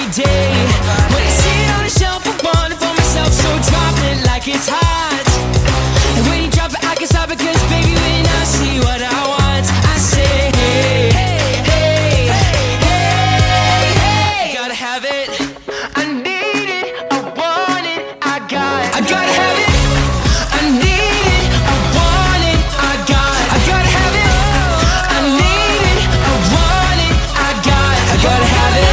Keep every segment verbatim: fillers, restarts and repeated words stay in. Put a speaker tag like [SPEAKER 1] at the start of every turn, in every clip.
[SPEAKER 1] day. When I see it on the shelf, I want it for myself, so drop it like it's hot. And when you drop it, I can stop it, cause baby, when I see what I want, I say, hey, hey, hey, hey, hey. Gotta have it. I need it, I want it, I got it. I gotta have it. I need it, I want it, I got it. I gotta have it. I need it, I want it, I got it. I gotta have it.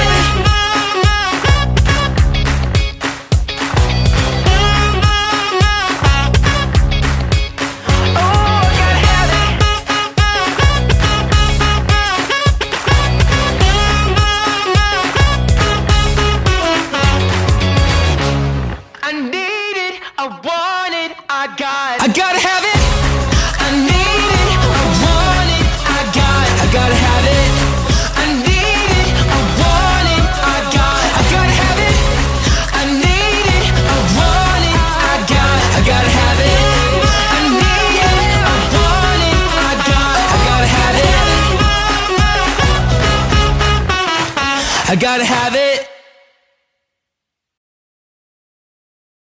[SPEAKER 1] I need it, I want it, I got it. I gotta have it. I need it, I want it, I got it. I gotta have it. I need it, I want it, I got it. I gotta have it. I need it, I want it, I got it. I gotta have it. I need it, I want it, I got it. I gotta have it. I gotta have it.